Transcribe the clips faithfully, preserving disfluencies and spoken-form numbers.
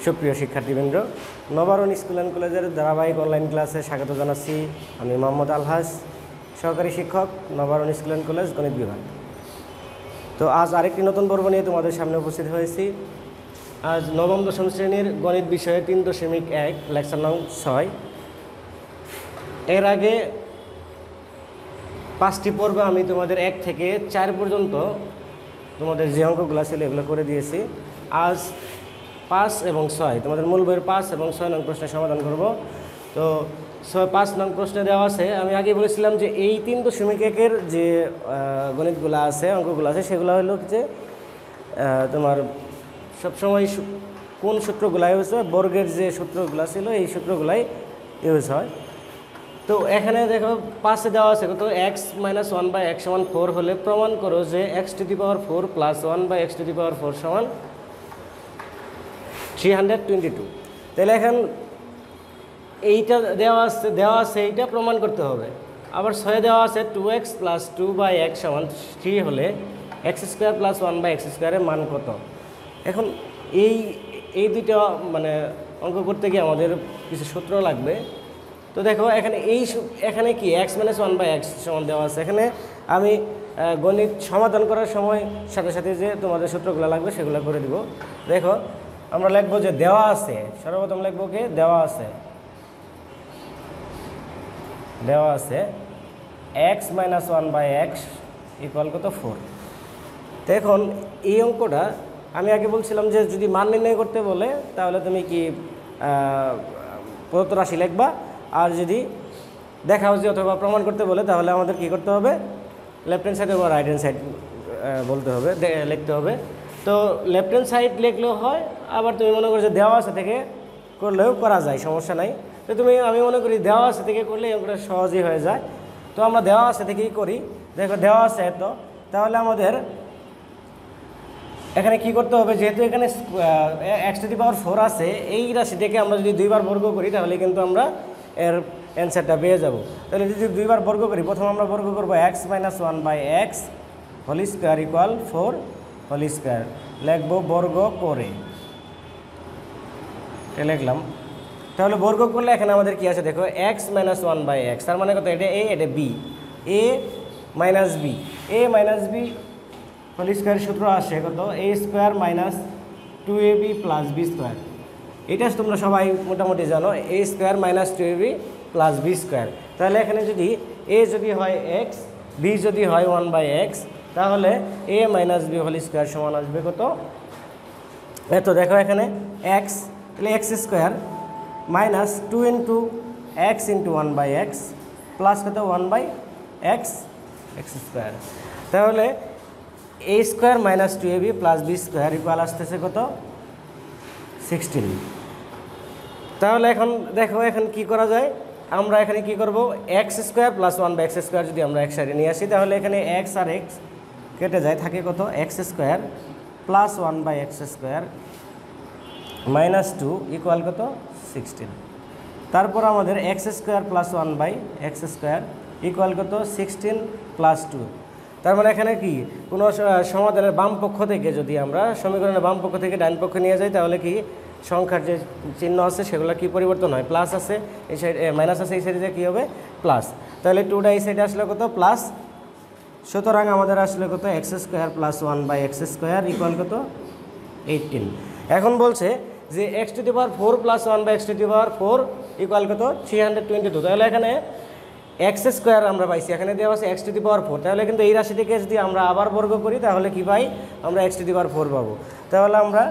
সুপ্রিয় শিক্ষার্থীবৃন্দ, Nabarun school and কলেজের ধারাবাহিক অনলাইন ক্লাসে স্বাগত জানাচ্ছি। আমি মোহাম্মদ আলহাজ, সহকারী শিক্ষক, নবারুণ স্কুল অ্যান্ড কলেজ, গণিত বিভাগ। তো আজ আরেকটি নতুন পর্ব নিয়ে তোমাদের সামনে উপস্থিত হয়েছি। আজ নবম দশম শ্রেণীর গণিত বিষয়ে তিন দশমিক এক লেকচার নং ছয়। এর আগে পাঁচটি পর্বে আমি তোমাদের এক থেকে চার পর্যন্ত তোমাদের যে অঙ্কগুলো ছিল এগুলো করে দিয়েছি। আজ পাঁচ এবং ছয় তোমাদের মূল বইয়ের পাঁচ এবং ছয় নং প্রশ্নের সমাধান করব। তো ছয় পাঁচ নং প্রশ্নে দেওয়া আছে, আমি আগে বলেছিলাম যে এই তিন দশমিক একের যে গণিতগুলো আছে, অঙ্কগুলো আছে, সেগুলো হলো যে তোমার সবসময় কোন সূত্রগুলো ইউজ হয়, বর্গের যে সূত্রগুলো ছিল এই সূত্রগুলাই ইউজ হয়। তো এখানে দেখো পাঁচে দেওয়া আছে কত, x minus one by x সমান ফোর হলে প্রমাণ করো যে x to the power four plus one by x to the power four সমান থ্রি হান্ড্রেড টোয়েন্টি টু। তাহলে এখন এইটা দেওয়া আছে দেওয়া আছে এইটা প্রমাণ করতে হবে। আবার ছয় দেওয়া আছে two x plus two by x সমান থ্রি হলে x square plus one by x স্কোয়ারের মান কত। এখন এই এই দুইটা মানে অঙ্ক করতে গিয়ে আমাদের কিছু সূত্র লাগবে। তো দেখো এখানে এই এখানে কি x minus one by x সমান দেওয়া আছে। এখানে আমি গণিত সমাধান করার সময় সাথে সাথে যে তোমাদের সূত্রগুলো লাগবে সেগুলো করে দিব। দেখো আমরা লিখবো যে দেওয়া আছে, সর্বপ্রথম লিখবো কি দেওয়া আছে দেওয়া আছে x minus one by x equal কত ফোর। তো এখন এই অঙ্কটা আমি আগে বলছিলাম যে যদি মান নির্ণয় করতে বলে তাহলে তুমি কি প্রদত্ত রাশি লিখবা, আর যদি দেখাও যে অথবা প্রমাণ করতে বলে তাহলে আমাদের কি করতে হবে, লেফট হ্যান্ড সাইড বা রাইট হ্যান্ড সাইড বলতে হবে, লিখতে হবে। তো লেফট হ্যান্ড সাইড লিখলেও হয়, আবার তুমি মনে করো যে দেওয়া আছে থেকে করলেও করা যায়, সমস্যা নাই। তো তুমি আমি মনে করি দেওয়া আছে থেকে করলে এগুলো সহজই হয়ে যায়। তো আমরা দেওয়া আছে থেকেই করি। দেখো দেওয়া আছে এত, তাহলে আমাদের এখানে কি করতে হবে, যেহেতু এখানে x to the power four আছে, এই রাশিটাকে আমরা যদি দুইবার বর্গ করি তাহলে কিন্তু আমরা এর অ্যান্সারটা পেয়ে যাব। তাহলে যদি দুইবার বর্গ করি, প্রথম আমরা বর্গ করবো x minus one by x whole square equal four whole square, লিখবো বর্গ করে, এটা লিখলাম। তাহলে বর্গ করলে এখানে আমাদের কি আছে দেখো, x minus one by x, তার মানে কত, এটা এ এটা b, a minus b, a minus b whole square সূত্র আসে কত, a square minus two a b plus b square. এটা তোমরা সবাই মোটামুটি জানো, a square minus two a b plus b square. তাহলে এখানে যদি এ যদি হয় এক্স, বি যদি হয় ওয়ান বাই এক্স, তাহলে a minus b whole square সমান আসবে কত, এত। দেখো এখানে এক্স, তাহলে x square minus two into x into one by x plus কত one by x x square. তাহলে a square minus two a b plus b square equal আসতেছে কত, সিক্সটিন। তাহলে এখন দেখো এখন কি করা যায়, আমরা এখানে কি করব, x square plus one by x square যদি আমরা এক সাইডে নিয়ে আসি তাহলে এখানে এক্স আর এক্স কেটে যায়, থাকে কত x square plus one by x square minus two equal কত সিক্সটিন। তারপর আমাদের x square plus one by x square equal কত সিক্সটিন প্লাস টু। তার মানে এখানে কি কোনো সমাধানের বাম পক্ষ থেকে যদি আমরা সমীকরণের বাম পক্ষ থেকে ডান পক্ষে নিয়ে যাই তাহলে কি সংখ্যার যে চিহ্ন আছে সেগুলো কি পরিবর্তন হয়, প্লাস আছে এই সাইড, মাইনাস আছে এই সাইডে কী হবে প্লাস। তাহলে টুটা এই সাইডে আসলে কত প্লাস, সুতরাং আমাদের আসলে কত x square plus one by x square equal কত এইটিন। এখন বলছে যে x to the power four plus one by x to the power four equal কত থ্রি হান্ড্রেড টোয়েন্টি টু। তাহলে এখানে এক্স স্কোয়ার আমরা পাইছি, এখানে দেওয়া আছে x to the power four. তাহলে কিন্তু এই রাশিটিকে যদি আমরা আবার বর্গ করি তাহলে কি পাই, আমরা x to the power four পাবো। তাহলে আমরা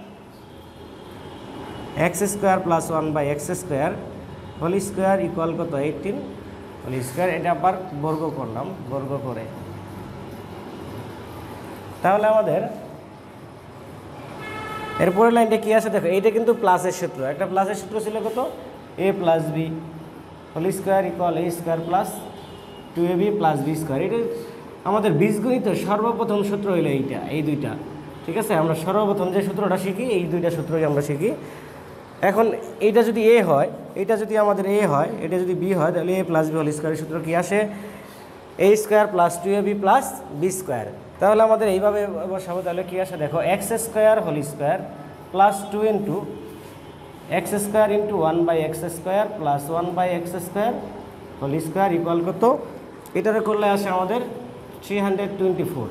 x square plus one by x square whole square equal কত এইটিন হোল স্কোয়ার, এটা আবার বর্গ করলাম, বর্গ করে তাহলে আমাদের এরপরের লাইনটা কি আছে দেখো, এইটা কিন্তু প্লাসের সূত্র, একটা প্লাসের সূত্র ছিল কত, a plus b whole square equal a square plus two a b plus b square. এটা আমাদের বীজগণিত সর্বপ্রথম সূত্র হইলো এইটা, এই দুইটা, ঠিক আছে। আমরা সর্বপ্রথম যে সূত্রটা শিখি এই দুইটা সূত্রই আমরা শিখি। এখন এইটা যদি এ হয়, এইটা যদি আমাদের এ হয়, এটা যদি বি হয়, তাহলে এ প্লাস বি হোল স্কোয়ারের সূত্র কি আসে, a square plus two a b plus b square. তাহলে আমাদের এইভাবে বসাবো, তাহলে কী আসে দেখো, x square whole square plus two into x square into one by x square plus one by x square whole square equal কত, এটারে করলে আসে আমাদের থ্রি হান্ড্রেড টোয়েন্টি ফোর।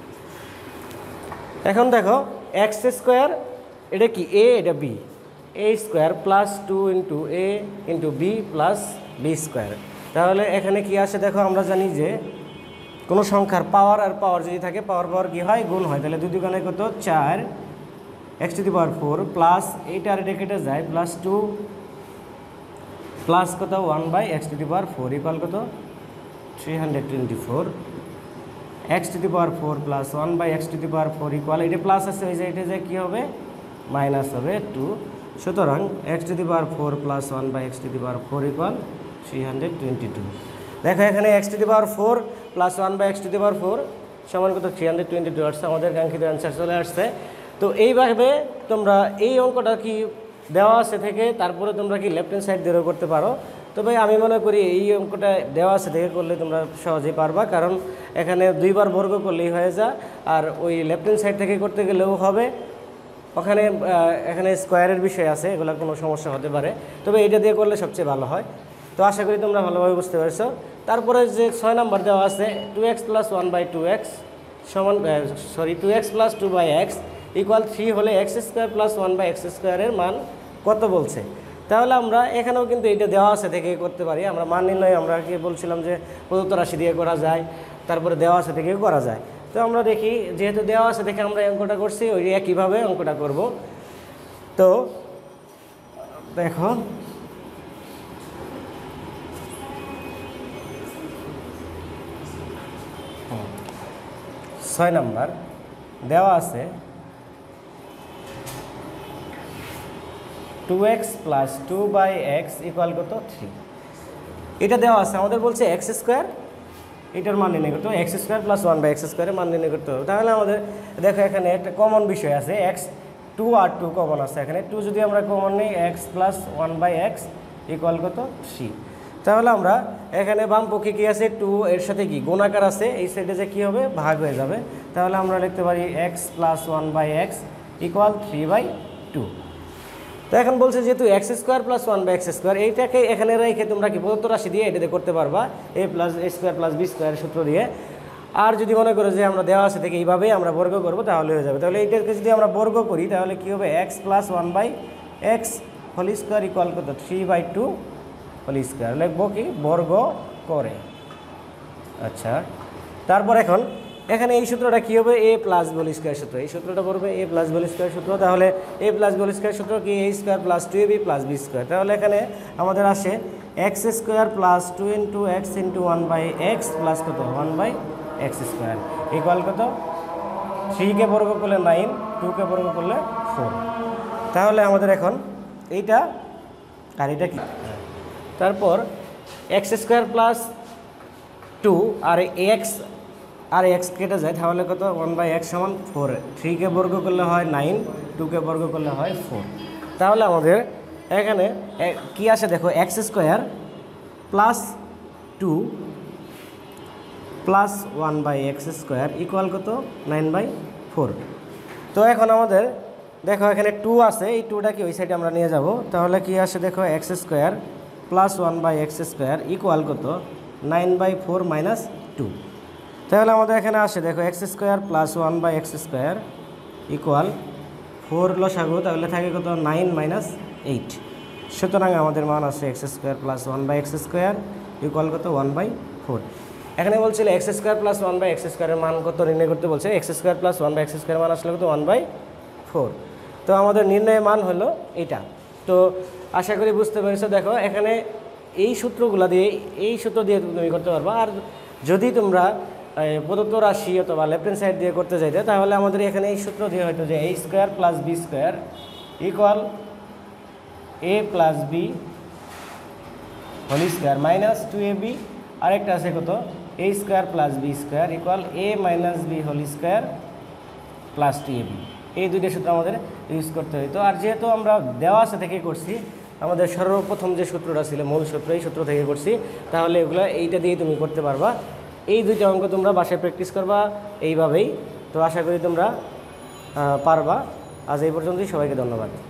এখন দেখো এক্স স্কোয়ার এটা কি এ, এটা b, a square plus two into a into b plus b square. তাহলে এখানে কি আসে দেখো, আমরা জানি যে কোনো সংখ্যার পাওয়ার আর পাওয়ার যদি থাকে পাওয়ার পাওয়ার কি হয়, গুণ হয়। তাহলে দুই দুগুণে কত চার x to the power four plus এইটা আর এটা কেটে যায় প্লাস টু প্লাস কত one by x to the power four equal কত three hundred twenty four. X to the power four plus one by x to the power four equal, এটা plus আছে ওই যে এটা যে কী হবে মাইনাস হবে টু। সুতরাং x to the power four plus one by x to the power four equal three hundred twenty two. দেখো এখানে x to the power four plus one by x to the power four সমান কত three hundred twenty two আসছে, আমাদের কাঙ্ক্ষিত answer চলে আসছে। তো এইভাবে তোমরা এই অঙ্কটা কি দেওয়া আছে থেকে তারপরে তোমরা কি লেফট হ্যান্ড সাইড দিয়েও করতে পারো। তবে আমি মনে করি এই অঙ্কটা দেওয়া আছে থেকে করলে তোমরা সহজেই পারবা, কারণ এখানে দুইবার বর্গ করলেই হয়ে যায়, আর ওই লেফট হ্যান্ড সাইড থেকে করতে গেলেও হবে। ওখানে এখানে স্কোয়ারের বিষয় আছে, এগুলো কোনো সমস্যা হতে পারে, তবে এইটা দিয়ে করলে সবচেয়ে ভালো হয়। তো আশা করি তোমরা ভালোভাবে বুঝতে পারছো। তারপরে যে ছয় নাম্বার দেওয়া আছে two x plus one by two x সমান sorry two x plus two by x equal three হলে x square plus one by x স্কোয়ারের মান কত বলছে। তাহলে আমরা এখানেও কিন্তু এটা দেওয়া আছে থেকে করতে পারি। আমরা মান নির্ণয় আমরা কি বলছিলাম যে প্রদত্ত রাশি দিয়ে করা যায়, তারপরে দেওয়া আছে থেকে করা যায়। তো আমরা দেখি যেহেতু দেওয়া আছে দেখে আমরা অঙ্কটা করছি, ওই একইভাবে অঙ্কটা করব। তো দেখো ছয় নাম্বার দেওয়া আছে two x plus two by x equal কত থ্রি। এটা দেওয়া আছে, আমাদের বলছে এক্স স্কোয়ার, এটার মান নির্ণয় করতে হবে x square plus one by x স্কোয়ারের মান নির্ণয় করতে হবে। তাহলে আমাদের দেখো এখানে একটা কমন বিষয় আছে, এক্স টু আর টু কমন আছে। এখানে টু যদি আমরা কমন নিই x plus one by x equal কত থ্রি। তাহলে আমরা এখানে বাম পক্ষে কী আছে টু, এর সাথে কি গুণাকার আছে, এই সাইডে যে কী হবে ভাগ হয়ে যাবে। তাহলে আমরা লিখতে পারি x plus one by x equal three by two. তো এখন বলছে যেহেতু x square plus one by x square, এইটাকে এখানে রেখে তোমরা কি প্রদত্ত রাশি দিয়ে এটাতে করতে পারবা a plus a square plus b square সূত্র দিয়ে। আর যদি মনে করো যে আমরা দেওয়া আছে থেকে এইভাবেই আমরা বর্গ করবো তাহলে হয়ে যাবে। তাহলে এইটাকে যদি আমরা বর্গ করি তাহলে কী হবে x plus one by x whole square equal কত three by two whole square লিখবো কি বর্গ করে। আচ্ছা, তারপর এখন এখানে এই সূত্রটা কী হবে a plus b whole square সূত্র, এই সূত্রটা পড়বে a plus b whole square সূত্র। তাহলে a plus b whole square সূত্র কি a square plus two a b plus b square. তাহলে এখানে আমাদের আসে x square plus two into x into one by x plus কত one by x square equal কত থ্রিকে বর্গ করলে নাইন, টুকে বর্গ করলে ফোর। তাহলে আমাদের এখন এইটা আর এটা কি, তারপর এক্স স্কোয়ার প্লাস টু আর এক্স আর এক্স কেটে যায় তাহলে কত ওয়ান বাই এক্স সমান ফোর। থ্রিকে বর্গ করলে হয় নাইন, টুকে বর্গ করলে হয় ফোর। তাহলে আমাদের এখানে কি আসে দেখো x square plus two plus one by x square equal কত নাইন বাই ফোর। তো এখন আমাদের দেখো এখানে টু আছে, এই টুটা কি ওই সাইডে আমরা নিয়ে যাব। তাহলে কি আসে দেখো x square plus one by x square equal কত nine by four minus two. তাহলে আমাদের এখানে আসে দেখো x square plus one by x square equal four লসাগু, তাহলে থাকে কত নাইন মাইনাস এইট। সুতরাং আমাদের মান আসে x square plus one by x square equal কত ওয়ান বাই ফোর। এখানে বলছিল x square plus one by x স্কোয়ারের মান কত নির্ণয় করতে বলছে, x square plus one by x স্কোয়ারের মান আসলে কত ওয়ান বাই ফোর। তো আমাদের নির্ণয়ের মান হলো এটা। তো আশা করি বুঝতে পেরেছো। দেখো এখানে এই সূত্রগুলো দিয়ে এই সূত্র দিয়ে তুমি করতে পারবা। আর যদি তোমরা প্রদত্ত রাশি অথবা লেফট হ্যান্ড সাইড দিয়ে করতে চাইতে তাহলে আমাদের এখানে এই সূত্র দিয়ে হয়তো যে a square plus b square equal a plus b whole square minus two a b, আরেকটা আছে কত a square plus b square equal a minus b whole square plus two a b. এই দুইটা সূত্র আমাদের ইউজ করতে হইতো। আর যেহেতু আমরা দেওয়া আছে থেকে করছি, আমাদের সর্বপ্রথম যে সূত্রটা ছিল মূল সূত্র, এই সূত্র থেকে করছি, তাহলে এগুলো এইটা দিয়ে তুমি করতে পারবা। এই দুইটা অঙ্ক তোমরা বাসায় প্র্যাকটিস করবা এইভাবেই। তো আশা করি তোমরা পারবা। আজ এই পর্যন্তই, সবাইকে ধন্যবাদ।